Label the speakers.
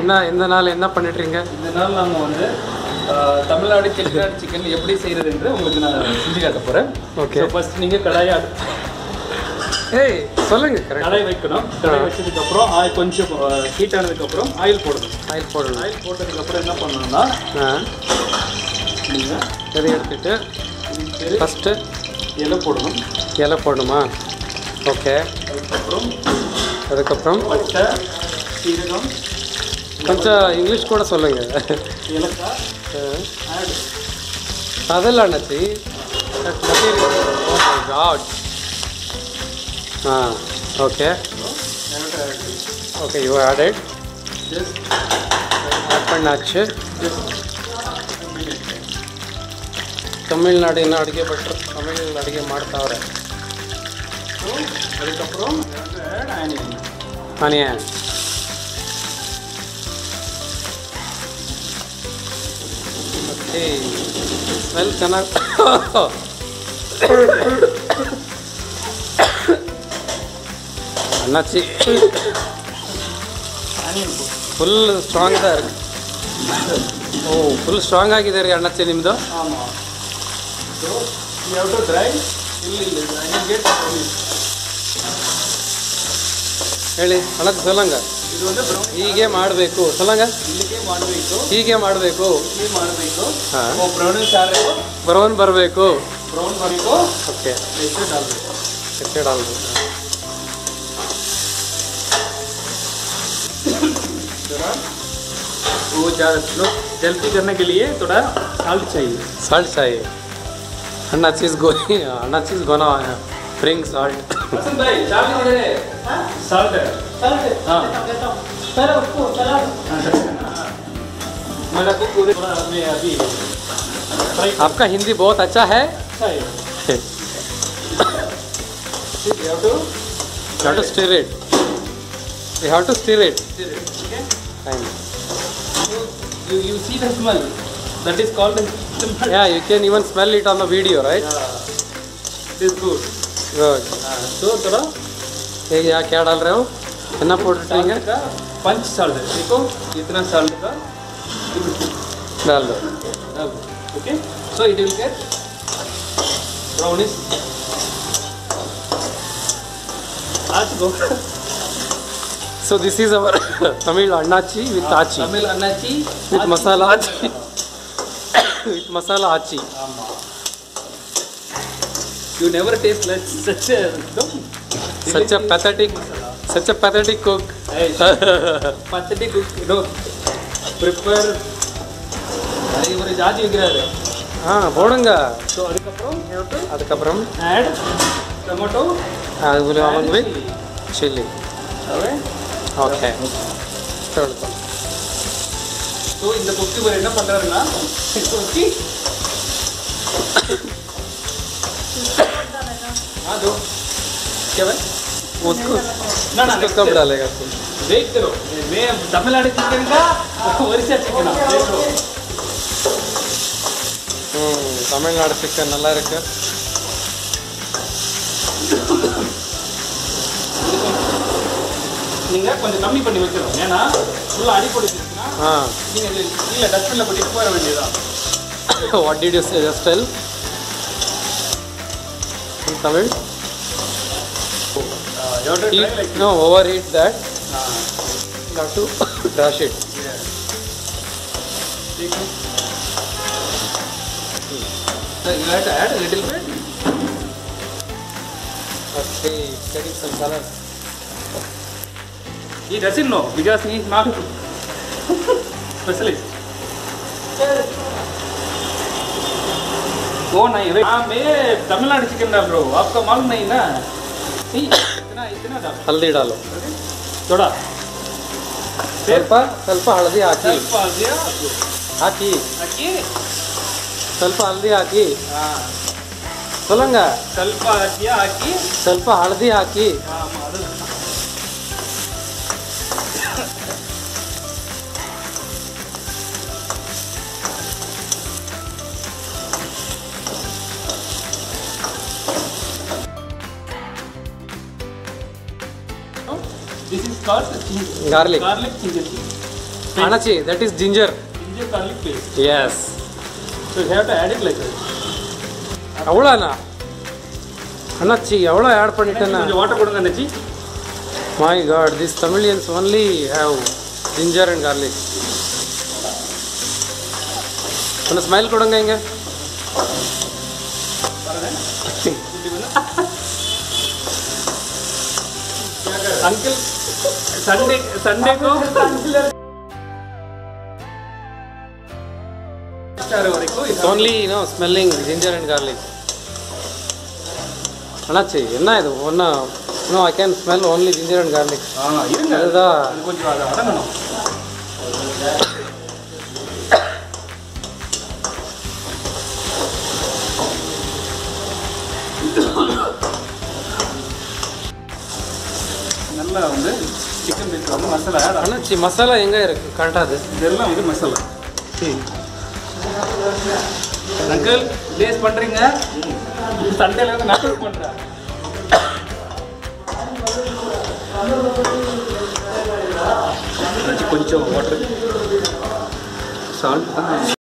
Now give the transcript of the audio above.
Speaker 1: இந்த நாள் என்ன பண்ணிட்டுறீங்க?
Speaker 2: இந்த நாள் நம்ம வந்து தமிழ்நாடு செட்டிநாடு சிக்கன் எப்படி செய்கிறது என்று உங்களுக்கு நான் செஞ்சு காட்ட போகிறேன்.
Speaker 1: ஓகே.
Speaker 2: ஃபர்ஸ்ட் நீங்கள் கடாயை
Speaker 1: ஏய் சொல்லுங்க.
Speaker 2: கடாய் வைக்கணும். கடாய் வச்சதுக்கப்புறம் கொஞ்சம் ஹீட் ஆனதுக்கப்புறம் ஆயில் போடணும். ஆயில் போட்டதுக்கப்புறம் என்ன பண்ணணும்னா நீங்கள்
Speaker 1: எதை எடுத்துட்டு ஃபஸ்ட்டு இலை போடணுமா? ஓகே. அதுக்கப்புறம்
Speaker 2: பட்டை சீரகம்
Speaker 1: கொஞ்சம் இங்கிலீஷ் கூட சொல்லுங்க.
Speaker 2: ஏலக்காய்
Speaker 1: அதெல்லாம் அண்ணாச்சி காட். Okay okay you added add பண்ணாச்சு. ತಮಿಳ್ನಾಡಿನ ಅಡುಗೆ ಭಟ್ರು ತಮಿಳ್ ಅಡುಗೆ ಮಾಡ್ತಾವ್ರೆ.
Speaker 2: அதுக்கப்புறம்
Speaker 1: ಆನಿಯನ್. ಓಕೆ ಸ್ಮೆಲ್ ಚೆನ್ನಾಗಿ ಅಣ್ಣಾಚಿ ಫುಲ್ ಸ್ಟ್ರಾಂಗ್ ಇದೆ. ಓ ಫುಲ್ ಸ್ಟ್ರಾಂಗ್ ಆಗಿದೆ ರೀ ಅಣ್ಣಾಚಿ ನಿಮ್ಮದು. ಹೇಳಿ ಅಣ್ಣಾಚಿ ಸೊಲ್ಲಂಗ. ಹೀಗೆ ಮಾಡಬೇಕು ಸೊಲ್ಲಂಗ. ಹೀಗೆ ಮಾಡಬೇಕು. ಬ್ರೌನ್ ಬರಬೇಕು. ಓಕೆ ಎಷ್ಟೇ ಡಾಲ್ಬೇಕು.
Speaker 2: वो ज़्यादा जल्दी करने के लिए थोड़ा साल्ट चाहिए.
Speaker 1: Annachi is gonna bring salt.
Speaker 2: भाई साल्ट हाँ अभी
Speaker 1: आपका हिंदी बहुत अच्छा है. You have to stir it. You have to stir it.
Speaker 2: Okay.
Speaker 1: Fine.
Speaker 2: You see the smell. That is called the smell.
Speaker 1: Yeah, you can even smell it on the video, right?
Speaker 2: It is good.
Speaker 1: Good.
Speaker 2: So थोड़ा
Speaker 1: ये क्या डाल रहे हो? कितना powder
Speaker 2: का पंच salt देखो इतना साल्ट का
Speaker 1: डाल दो.
Speaker 2: Okay. So it will get brownish. आज go.
Speaker 1: So this is our Tamil Annachi with Achi.
Speaker 2: Tamil Annachi
Speaker 1: with masala Achi. With masala Achi.
Speaker 2: You never taste like such a
Speaker 1: pathetic cook.
Speaker 2: Hey, pathetic cook. No. Prepare. இவரு ஜாதி வைக்கிறாரு.
Speaker 1: போடுங்க.
Speaker 2: So
Speaker 1: அதுக்கப்புறம்
Speaker 2: add tomato.
Speaker 1: along with chili. Okay.
Speaker 2: So இந்த குக்கி இவர் என்ன பண்றாருன்னா குக்கி हाँ दो क्या भाई
Speaker 1: उसको
Speaker 2: ना
Speaker 1: कब डालेगा तुम?
Speaker 2: वेट करो. मैं तमिलनाडु चिकन का ओरिसा चिकन देख लो.
Speaker 1: தமிழ்நாடு சிக்கன் நல்லா இருக்கு.
Speaker 2: நீங்கள் கொஞ்சம் கம்மி பண்ணி வைக்கணும். ஏன்னா ஃபுல்லாக அடி போட்டுச்சுன்னா நீங்கள் கீழே டஸ்ட்பினில் போட்டு போயிட வேண்டியதான்.
Speaker 1: What did you say? Just tell in Tamil. No, overheat that. You have to crush it.
Speaker 2: So you have to add a little bit.
Speaker 1: Okay, getting some color.
Speaker 2: He doesn't know because he is not specialist. वो नहीं भाई. हाँ मैं Tamil Nadu chicken डाल रहा हूँ. आपका मालूम नहीं ना. इतना डालो.
Speaker 1: हल्दी डालो.
Speaker 2: थोड़ा.
Speaker 1: ಸ್ವಲ್ಪ ಹಳದಿ ಹಾಕಿ. ಹಾಕಿ. ಸ್ವಲ್ಪ ಹಳದಿ ಹಾಕಿ. ಸೊಲ್ಲಂಗ. ಸ್ವಲ್ಪ ಹಳದಿ ಹಾಕಿ.
Speaker 2: This is called
Speaker 1: garlic.
Speaker 2: Garlic ginger tea.
Speaker 1: Anachi, that is ginger.
Speaker 2: Ginger garlic paste.
Speaker 1: Yes.
Speaker 2: So you have to add it like that.
Speaker 1: அவ்வளோண்ணா அண்ணாச்சி எவ்வளோ ஆட் பண்ணிட்டேண்ணா.
Speaker 2: கொஞ்சம் வாட்டர் கொடுங்க அண்ணாச்சி.
Speaker 1: My God, these Tamilians only have ginger and garlic. ಒಂದು smile ಕೊಡಂಗ ಹಿಂಗೆ.
Speaker 2: Uncle Sunday को
Speaker 1: It's only smelling ginger and garlic. அண்ணாச்சி என்ன இது ஒன்றா I can smell only ginger and garlic. அதுதான்
Speaker 2: கொஞ்சம் அதை அடங்கணும். நல்லா வந்து சிக்கன் பீஸ் வந்து மசாலா ஆட் ஆகும்.
Speaker 1: அண்ணாச்சி மசாலா எங்கே இருக்குது காட்டாது.
Speaker 2: இதெல்லாம் வந்து மசாலா. அங்கிள் டேஸ்ட் பண்ணுறீங்க. சண்டேல வந்து நான் குக் பண்ணுறேன். கொஞ்சம் வாட்டர் சால்ட்